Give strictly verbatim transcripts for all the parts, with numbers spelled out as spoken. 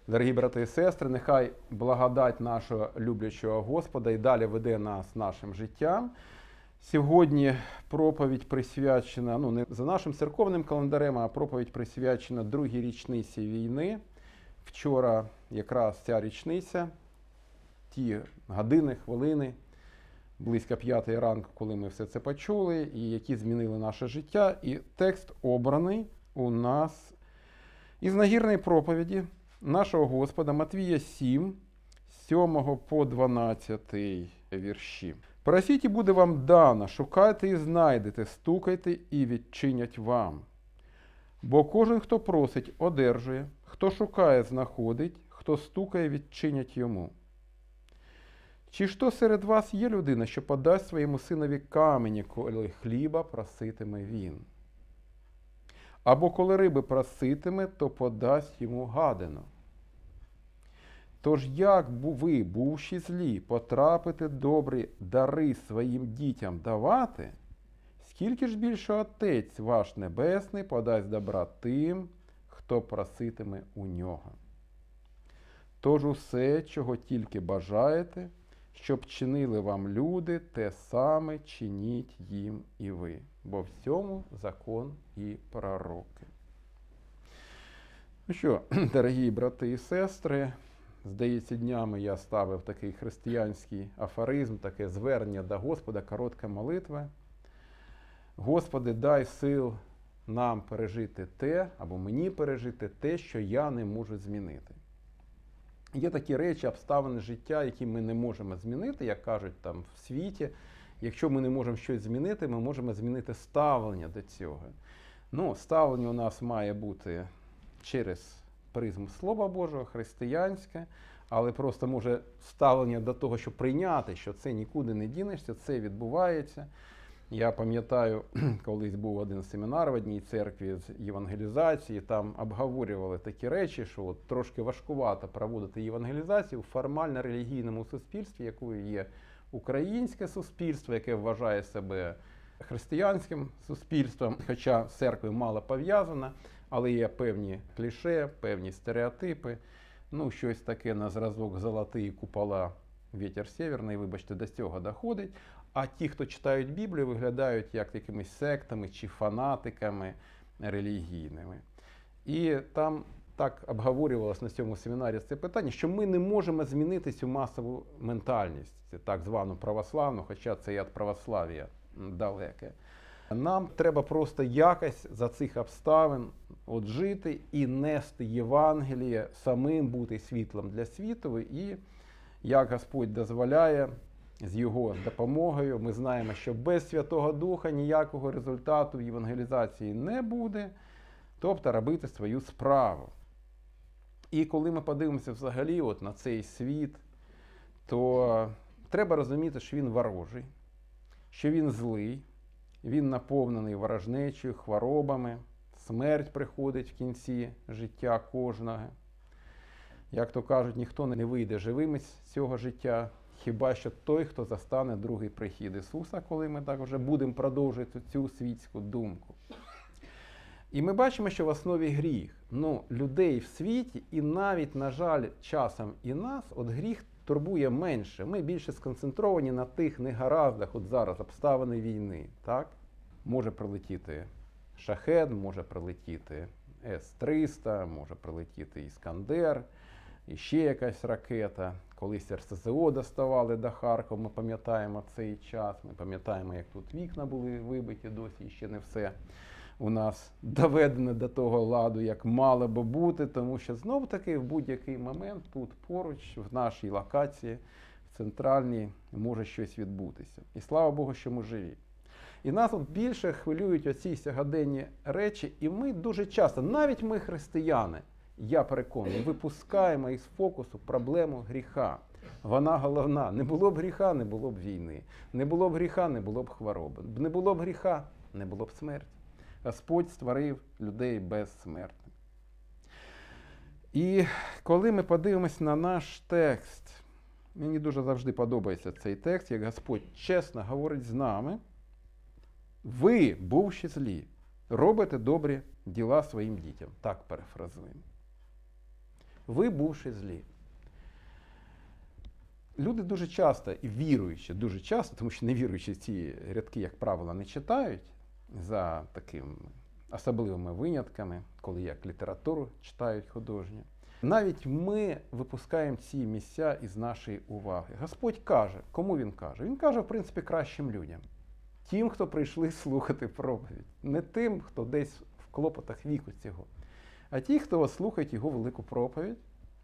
Дорогі брати і сестри, нехай благодать нашого люблячого Господа і далі веде нас нашим життям. Сьогодні проповідь присвячена, ну не за нашим церковним календарем, а проповідь присвячена другій річниці війни. Вчора якраз ця річниця, ті години, хвилини, близько п'ятої ранку, коли ми все це почули, і які змінили наше життя. І текст обраний у нас із нагірної проповіді нашого Господа Матвія сім, з сьомого по дванадцятий вірші. «Просіть, і буде вам дано, шукайте і знайдете, стукайте і відчинять вам. Бо кожен, хто просить, одержує, хто шукає, знаходить, хто стукає, відчинять йому. Чи ж то серед вас є людина, що подасть своєму синові камені, коли хліба проситиме він? Або коли риби проситиме, то подасть йому гадину? Тож як ви, бувши злі, потрапите добрі дари своїм дітям давати, скільки ж більше Отець ваш Небесний подасть добра тим, хто проситиме у нього. Тож усе, чого тільки бажаєте, щоб чинили вам люди, те саме чиніть їм і ви, бо в цьому закон і пророки». Ну що, дорогі брати і сестри, здається, днями я ставив такий християнський афоризм, таке звернення до Господа, коротка молитва. Господи, дай сил нам пережити те, або мені пережити те, що я не можу змінити. Є такі речі, обставини життя, які ми не можемо змінити, як кажуть там в світі. Якщо ми не можемо щось змінити, ми можемо змінити ставлення до цього. Ну, ставлення у нас має бути через призму Слова Божого, християнське, але просто може ставлення до того, щоб прийняти, що це нікуди не дінешся, це відбувається. Я пам'ятаю, колись був один семінар в одній церкві з євангелізації, там обговорювали такі речі, що от трошки важкувато проводити євангелізацію в формально-релігійному суспільстві, якою є українське суспільство, яке вважає себе християнським суспільством, хоча з церквою мало пов'язано, але є певні кліше, певні стереотипи, ну щось таке на зразок «Золотий купола, вітер северний», вибачте, до цього доходить. А ті, хто читають Біблію, виглядають як якимись сектами чи фанатиками релігійними. І там так обговорювалося на цьому семінарі це питання, що ми не можемо змінити цю масову ментальність, так звану православну, хоча це і від православ'я далеке. Нам треба просто якось за цих обставин от жити і нести Євангеліє, самим бути світлом для світу. І як Господь дозволяє, з Його допомогою, ми знаємо, що без Святого Духа ніякого результату в євангелізації не буде, тобто робити свою справу. І коли ми подивимося взагалі от на цей світ, то треба розуміти, що він ворожий, що він злий, він наповнений ворожнечою, хворобами, смерть приходить в кінці життя кожного. Як то кажуть, ніхто не вийде живим із цього життя, хіба що той, хто застане другий прихід Ісуса, коли ми так вже будемо продовжувати цю світську думку. І ми бачимо, що в основі гріх. Ну, людей в світі і навіть, на жаль, часом і нас, от гріх турбує менше. Ми більше сконцентровані на тих негараздах, от зараз, обставини війни. Так? Може прилетіти шахед, може прилетіти С триста, може прилетіти Іскандер, і ще якась ракета. Колись Р С З О доставали до Харкова, ми пам'ятаємо цей час, ми пам'ятаємо, як тут вікна були вибиті, досі ще не все у нас доведено до того ладу, як мало би бути, тому що знов-таки в будь-який момент тут поруч, в нашій локації, в центральній, може щось відбутися. І слава Богу, що ми живі. І нас от більше хвилюють оці сьогоденні речі, і ми дуже часто, навіть ми християни, я переконаний, випускаємо із фокусу проблему гріха. Вона головна. Не було б гріха, не було б війни. Не було б гріха, не було б хвороби. Не було б гріха, не було б смерті. Господь створив людей безсмертними. І коли ми подивимось на наш текст, мені дуже завжди подобається цей текст, як Господь чесно говорить з нами, ви, бувши злі, робите добрі діла своїм дітям. Так перефразуємо. ви бувши злі. Люди дуже часто, і віруючі дуже часто, тому що невіруючі ці рядки, як правило, не читають, за такими особливими винятками, коли як літературу читають художню. Навіть ми випускаємо ці місця із нашої уваги. Господь каже, кому Він каже? Він каже, в принципі, кращим людям. Тим, хто прийшли слухати проповідь. Не тим, хто десь в клопотах віку цього. А ті, хто слухають його велику проповідь,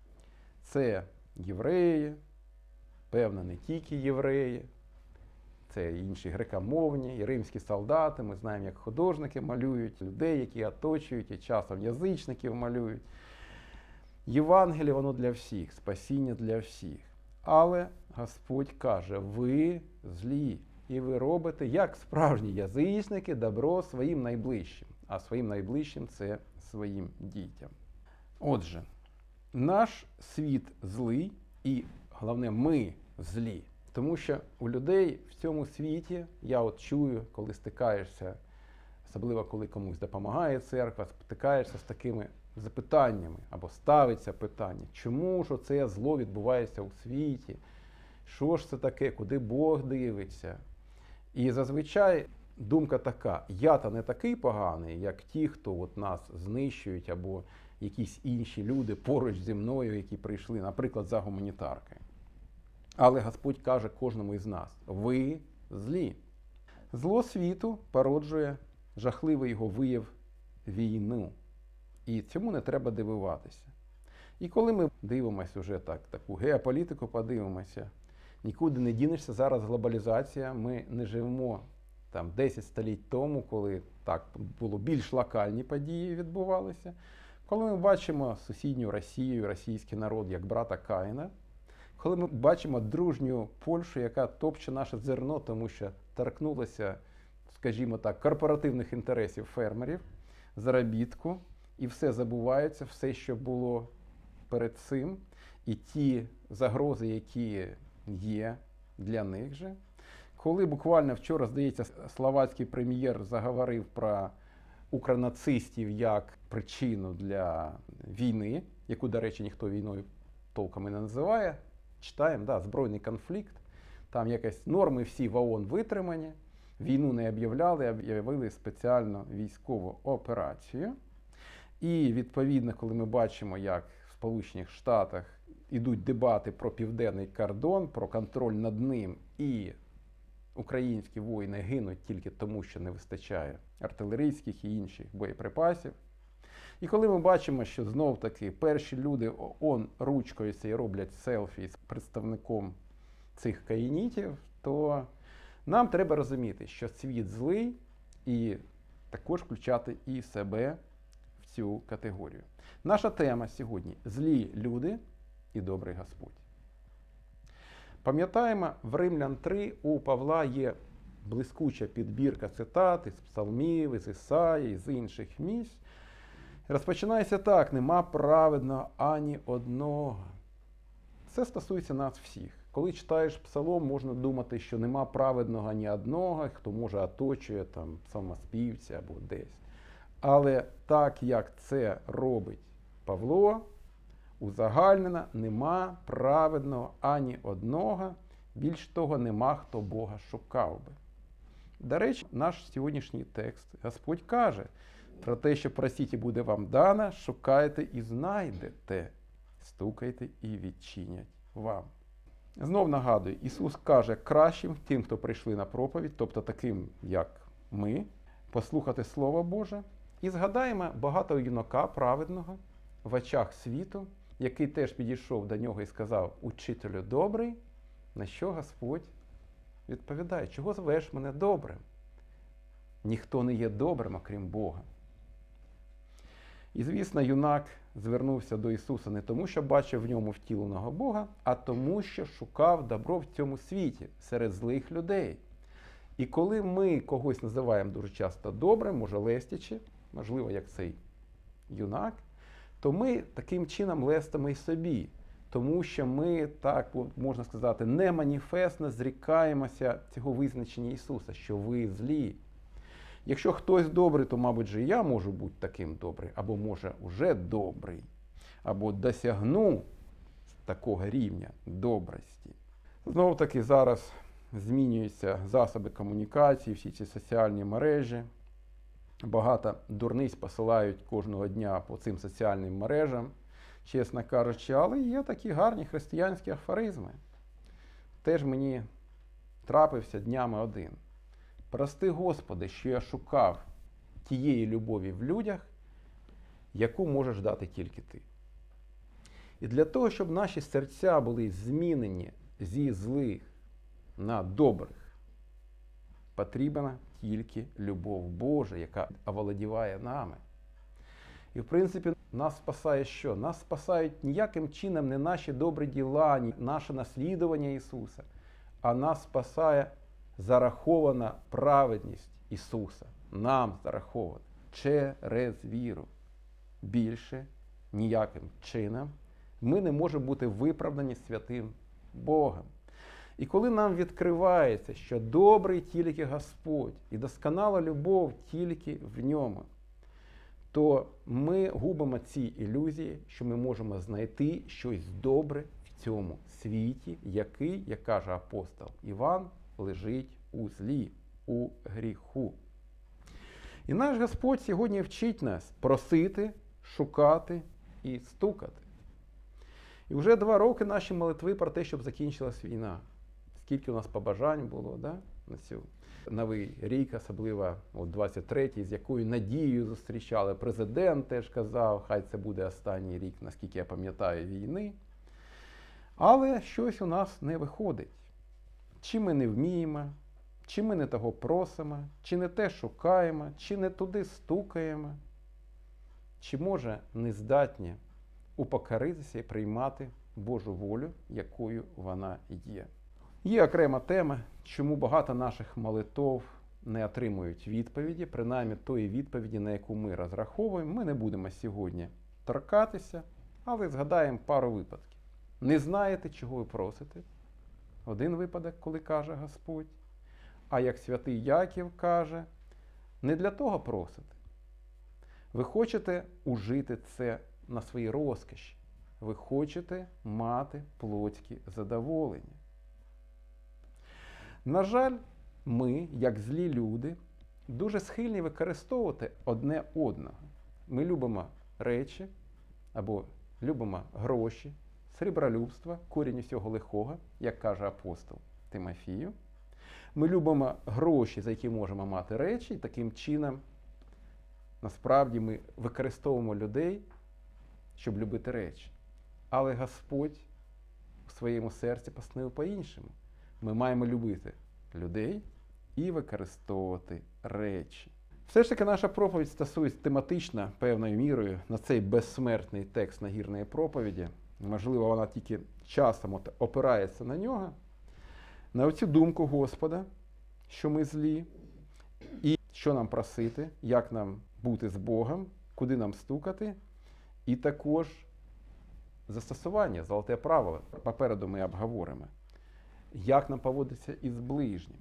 це євреї, певно, не тільки євреї, це і інші грекомовні, і римські солдати. Ми знаємо, як художники малюють, людей, які оточують, і часом язичників малюють. Євангеліє, воно для всіх, спасіння для всіх. Але Господь каже, ви злі, і ви робите, як справжні язичники, добро своїм найближчим. А своїм найближчим – це своїм дітям. Отже, наш світ злий, і головне, ми злі. Тому що у людей в цьому світі, я от чую, коли стикаєшся, особливо коли комусь допомагає церква, стикаєшся з такими запитаннями, або ставиться питання, чому ж оце зло відбувається у світі, що ж це таке, куди Бог дивиться. І зазвичай думка така, я-то не такий поганий, як ті, хто от нас знищують, або якісь інші люди поруч зі мною, які прийшли, наприклад, за гуманітаркою. Але Господь каже кожному із нас, ви злі. Зло світу породжує жахливий його вияв війну. І цьому не треба дивуватися. І коли ми дивимося вже так, таку геополітику подивимося, нікуди не дінешся, зараз глобалізація, ми не живемо там десять століть тому, коли так було більш локальні події відбувалися. Коли ми бачимо сусідню Росію, російський народ як брата Каїна, коли ми бачимо дружню Польщу, яка топче наше зерно, тому що торкнулася, скажімо так, корпоративних інтересів фермерів, заробітку, і все забувається, все, що було перед цим, і ті загрози, які є для них же. Коли буквально вчора, здається, словацький прем'єр заговорив про укронацистів як причину для війни, яку, до речі, ніхто війною толком і не називає, читаємо, да, збройний конфлікт, там якась норми всі в ООН витримані, війну не об'являли, об'явили спеціальну військову операцію. І, відповідно, коли ми бачимо, як в Сполучених Штатах ідуть дебати про південний кордон, про контроль над ним, і українські воїни гинуть тільки тому, що не вистачає артилерійських і інших боєприпасів. І коли ми бачимо, що знов-таки перші люди ООН ручкою і роблять селфі з представником цих каїнітів, то нам треба розуміти, що світ злий, і також включати і себе в цю категорію. Наша тема сьогодні – злі люди і добрий Господь. Пам'ятаємо, в Римлян три у Павла є блискуча підбірка цитат із псалмів, із Ісаї, з інших місць. Розпочинається так: нема праведного ані одного. Це стосується нас всіх. Коли читаєш псалом, можна думати, що нема праведного ані одного, хто може оточує там псалмоспівця або десь. Але так, як це робить Павло, узагальнено, нема праведного ані одного, більш того, нема хто Бога шукав би. До речі, наш сьогоднішній текст, Господь каже про те, що просіть і буде вам дано, шукайте і знайдете, стукайте і відчинять вам. Знов нагадую, Ісус каже кращим тим, хто прийшли на проповідь, тобто таким, як ми, послухати Слово Боже. І згадаємо багатого юнака праведного в очах світу, який теж підійшов до нього і сказав: «Учителю добрий», на що Господь відповідає: «Чого звеш мене добрим? Ніхто не є добрим, окрім Бога». І, звісно, юнак звернувся до Ісуса не тому, що бачив в ньому втіленого Бога, а тому, що шукав добро в цьому світі, серед злих людей. І коли ми когось називаємо дуже часто добрим, може лестячи, можливо, як цей юнак, то ми таким чином лестимо і собі. Тому що ми, так можна сказати, не маніфестно зрікаємося цього визначення Ісуса, що ви злі. Якщо хтось добрий, то, мабуть, же і я можу бути таким добрий, або, може, уже добрий. або досягну такого рівня добрості. Знову таки зараз змінюються засоби комунікації, всі ці соціальні мережі. Багато дурниць посилають кожного дня по цим соціальним мережам, чесно кажучи, але є такі гарні християнські афоризми. Теж мені трапився днями один. Прости, Господи, що я шукав тієї любові в людях, яку можеш дати тільки Ти. І для того, щоб наші серця були змінені зі злих на добрих, потрібна тільки любов Божа, яка оволодіває нами. І, в принципі, нас спасає що? Нас спасають ніяким чином не наші добрі діла, ні наше наслідування Ісуса, а нас спасає зарахована праведність Ісуса. Нам зарахована через віру. Більше ніяким чином ми не можемо бути виправдані святим Богом. І коли нам відкривається, що добрий тільки Господь і досконала любов тільки в ньому, то ми губимо ці ілюзії, що ми можемо знайти щось добре в цьому світі, який, як каже апостол Іван, лежить у злі, у гріху. І наш Господь сьогодні вчить нас просити, шукати і стукати. І вже два роки наші молитви про те, щоб закінчилась війна. Скільки у нас побажань було, да, на цю новий рік, особливо от двадцять третій, з якою надією зустрічали. Президент теж казав, хай це буде останній рік, наскільки я пам'ятаю, війни. Але щось у нас не виходить. Чи ми не вміємо, чи ми не того просимо, чи не те шукаємо, чи не туди стукаємо, чи, може, не здатні упокоритися і приймати Божу волю, якою вона є. Є окрема тема, чому багато наших молитов не отримують відповіді, принаймні тої відповіді, на яку ми розраховуємо. Ми не будемо сьогодні торкатися, але згадаємо пару випадків. Не знаєте, чого ви просите. Один випадок, коли каже Господь. А як святий Яків каже, не для того просите. Ви хочете ужити це на своїй розкоші. Ви хочете мати плотські задоволення. На жаль, ми, як злі люди, дуже схильні використовувати одне одного. Ми любимо речі або любимо гроші, срібролюбство, корінь усього лихого, як каже апостол Тимофію. Ми любимо гроші, за які можемо мати речі, і таким чином, насправді, ми використовуємо людей, щоб любити речі. Але Господь в своєму серці постановив по-іншому. Ми маємо любити людей і використовувати речі. Все ж таки наша проповідь стосується тематично, певною мірою, на цей безсмертний текст нагірної проповіді. Можливо, вона тільки часом опирається на нього, на оцю думку Господа, що ми злі, і що нам просити, як нам бути з Богом, куди нам стукати, і також застосування, золоте правило, попереду ми обговоримо, як нам поводитися із ближнім.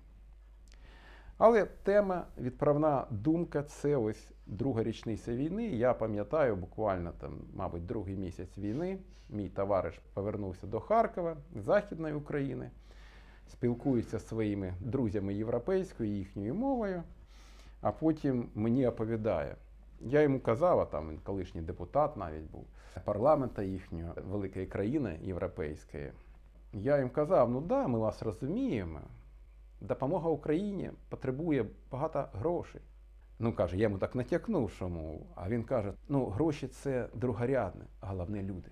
Але тема, відправна думка – це ось друга річниця війни. Я пам'ятаю, буквально там, мабуть, другий місяць війни, мій товариш повернувся до Харкова, з Західної України, спілкується зі своїми друзями європейською, їхньою мовою, а потім мені оповідає. Я йому казав, а там він колишній депутат навіть був, парламента їхньої, великої країни європейської. Я їм казав, ну да, ми вас розуміємо, допомога Україні потребує багато грошей. Ну, каже, я йому так натякнув, що мов, а він каже, ну, гроші – це другорядне, а головне – люди.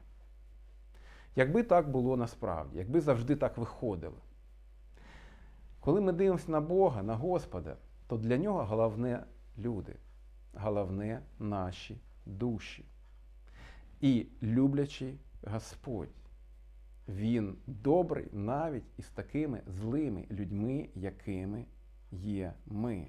Якби так було насправді, якби завжди так виходило. Коли ми дивимося на Бога, на Господа, то для нього головне – люди, головне – наші душі. І люблячий Господь, Він добрий навіть із такими злими людьми, якими є ми.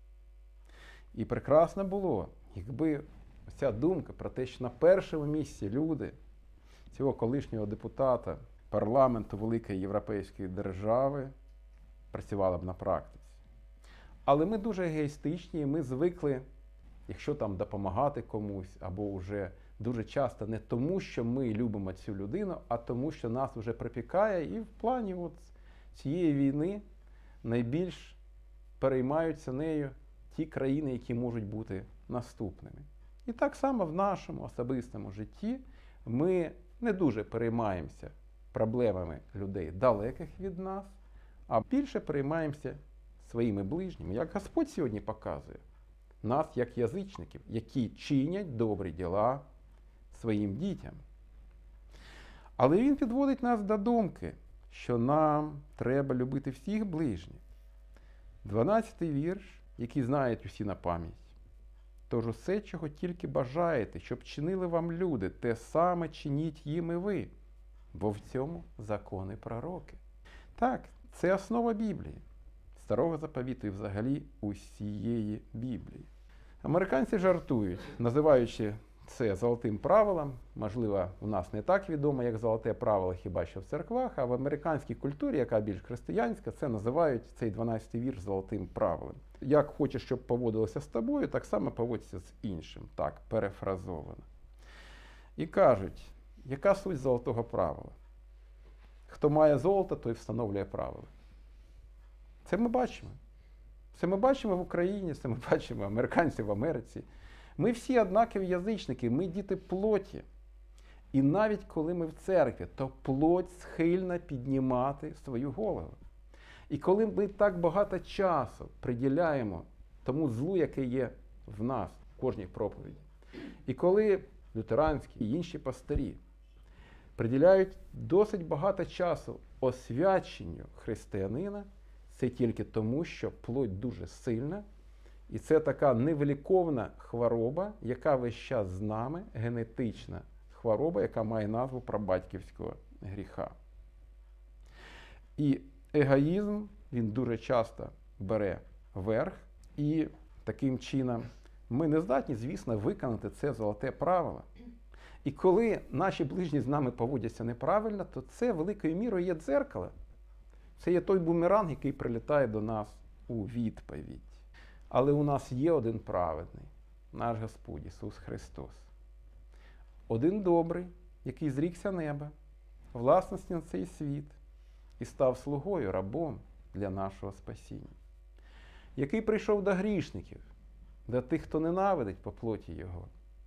І прекрасно було, якби ця думка про те, що на першому місці люди цього колишнього депутата парламенту великої європейської держави працювала б на практиці. Але ми дуже егоїстичні, ми звикли, якщо там допомагати комусь, або вже дуже часто не тому, що ми любимо цю людину, а тому, що нас вже припікає, і в плані от цієї війни найбільш переймаються нею ті країни, які можуть бути наступними. І так само в нашому особистому житті ми не дуже переймаємося проблемами людей далеких від нас, а більше переймаємося своїми ближніми, як Господь сьогодні показує нас, як язичників, які чинять добрі діла своїм дітям. Але Він підводить нас до думки, що нам треба любити всіх ближніх. дванадцятий вірш, який знають усі на пам'ять. Тож усе, чого тільки бажаєте, щоб чинили вам люди, те саме чиніть їм і ви, бо в цьому закони пророки. Так, це основа Біблії, Старого Заповіту і взагалі усієї Біблії. Американці жартують, називаючи це золотим правилом. Можливо, у нас не так відомо, як золоте правило, хіба що в церквах, а в американській культурі, яка більш християнська, це називають цей дванадцятий вірш золотим правилом. Як хочеш, щоб поводилося з тобою, так само поводься з іншим. Так, перефразовано. І кажуть, яка суть золотого правила? Хто має золото, той встановлює правила. Це ми бачимо. Це ми бачимо в Україні, це ми бачимо американців в Америці. Ми всі однакові язичники, ми діти плоті. І навіть коли ми в церкві, то плоть схильна піднімати свою голову. І коли ми так багато часу приділяємо тому злу, яке є в нас, в кожній проповіді, і коли лютеранські і інші пастирі приділяють досить багато часу освяченню християнина, це тільки тому, що плоть дуже сильна, і це така невиліковна хвороба, яка весь час з нами, генетична хвороба, яка має назву прабатьківського гріха. І егоїзм, він дуже часто бере верх, і таким чином ми не здатні, звісно, виконати це золоте правило. І коли наші ближні з нами поводяться неправильно, то це великою мірою є дзеркало. Це є той бумеранг, який прилітає до нас у відповідь. Але у нас є один праведний, наш Господь Ісус Христос. Один добрий, який зрікся неба, власності на цей світ, і став слугою, рабом для нашого спасіння. Який прийшов до грішників, до тих, хто ненавидить по плоті Його.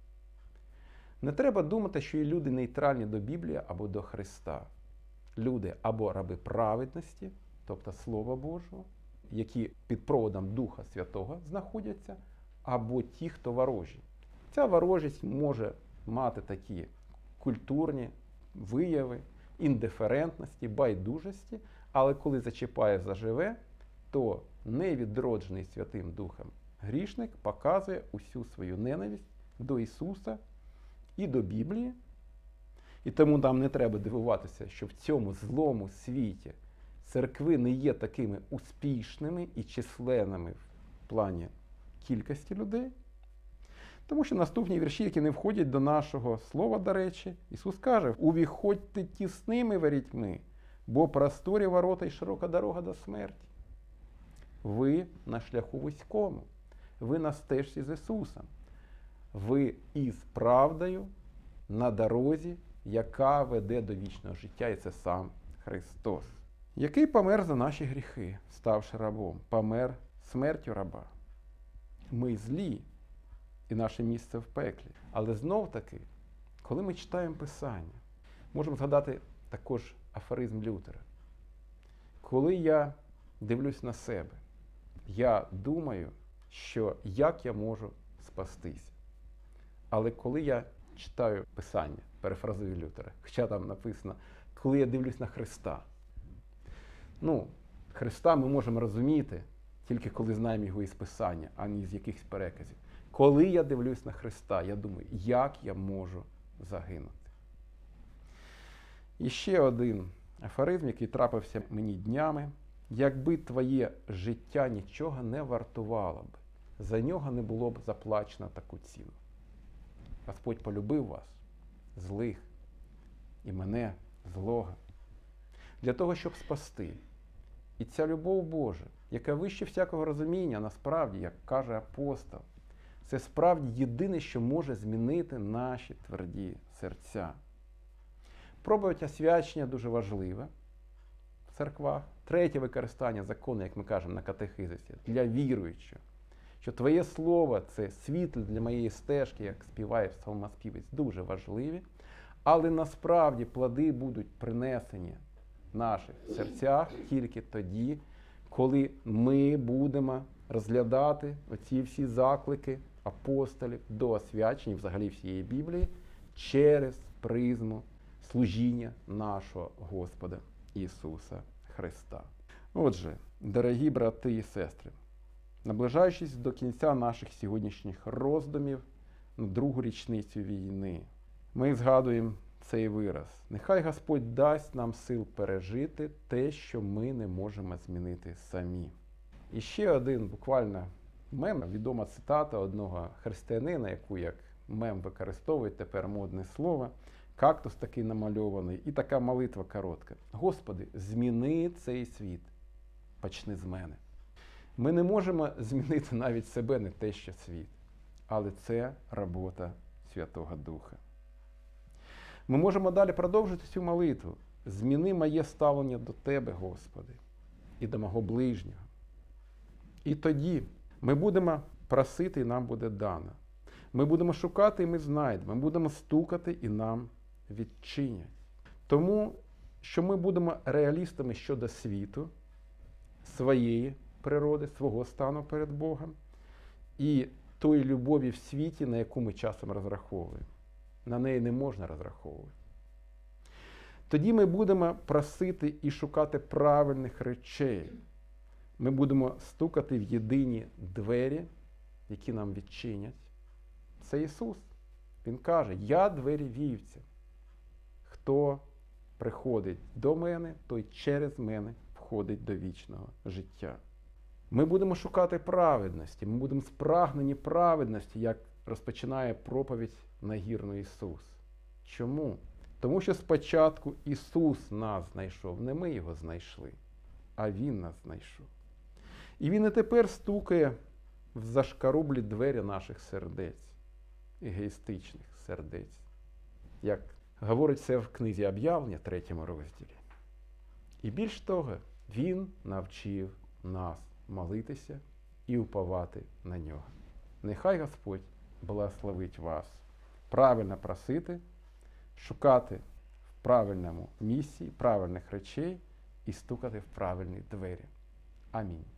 Не треба думати, що є люди нейтральні до Біблії або до Христа. Люди або раби праведності, тобто Слова Божого, які під проводом Духа Святого знаходяться, або ті, хто ворожі. Ця ворожість може мати такі культурні вияви, індиферентності, байдужості, але коли зачіпає заживе, то невідроджений Святим Духом грішник показує усю свою ненависть до Ісуса і до Біблії. І тому нам не треба дивуватися, що в цьому злому світі церкви не є такими успішними і численними в плані кількості людей. Тому що наступні вірші, які не входять до нашого слова, до речі, Ісус каже: «Увіходьте тісними ворітьми, бо просторі ворота й широка дорога до смерті». Ви на шляху вузькому, ви на стежці з Ісусом, ви із правдою на дорозі, яка веде до вічного життя, і це сам Христос, який помер за наші гріхи, ставши рабом, помер смертю раба. Ми злі, і наше місце в пеклі. Але знов-таки, коли ми читаємо Писання, можемо згадати також афоризм Лютера. Коли я дивлюсь на себе, я думаю, що як я можу спастися. Але коли я читаю Писання, перефразую Лютера, хоча там написано, коли я дивлюсь на Христа. Ну, Христа ми можемо розуміти тільки коли знаємо Його із Писання, а не з якихось переказів. Коли я дивлюсь на Христа, я думаю, як я можу загинути. І ще один афоризм, який трапився мені днями. Якби твоє життя нічого не вартувало б, за нього не було б заплачено таку ціну. Господь полюбив вас, злих, і мене, злого, для того, щоб спасти. І ця любов Божа, яка вище всякого розуміння, насправді, як каже апостол, Це справді єдине, що може змінити наші тверді серця. Проповідь освячення дуже важливе в церквах. Третє використання закону, як ми кажемо на катехизисі, для віруючих. Що Твоє Слово – це світло для моєї стежки, як співає псалмоспівець, дуже важливі. Але насправді плоди будуть принесені в наших серцях тільки тоді, коли ми будемо розглядати оці всі заклики апостолів до освячення, взагалі всієї Біблії, через призму служіння нашого Господа Ісуса Христа. Отже, дорогі брати і сестри, наближаючись до кінця наших сьогоднішніх роздумів на другу річницю війни, ми згадуємо цей вираз. Нехай Господь дасть нам сил пережити те, що ми не можемо змінити самі. І ще один буквально мем, відома цитата одного християнина, яку як мем використовують тепер модне слово, кактус такий намальований, і така молитва коротка. Господи, зміни цей світ, почни з мене. Ми не можемо змінити навіть себе, не те, що світ, але це робота Святого Духа. Ми можемо далі продовжити цю молитву. Зміни моє ставлення до Тебе, Господи, і до мого ближнього. І тоді ми будемо просити, і нам буде дано. Ми будемо шукати, і ми знайдемо. Ми будемо стукати, і нам відчинять. Тому, що ми будемо реалістами щодо світу, своєї природи, свого стану перед Богом, і тої любові в світі, на яку ми часом розраховуємо. На неї не можна розраховувати. Тоді ми будемо просити і шукати правильних речей. Ми будемо стукати в єдині двері, які нам відчинять. Це Ісус. Він каже, я двері вівця. Хто приходить до мене, той через мене входить до вічного життя. Ми будемо шукати праведності, ми будемо спрагнені праведності, як розпочинає проповідь нагірно Ісус. Чому? Тому що спочатку Ісус нас знайшов, не ми Його знайшли, а Він нас знайшов. І Він і тепер стукає в зашкарублі двері наших сердець, егоїстичних сердець, як говорить це в книзі «Об'явлення», третьому розділі. І більш того, Він навчив нас молитися і уповати на Нього. Нехай Господь благословить вас правильно просити, шукати в правильному місці правильних речей і стукати в правильні двері. Амінь.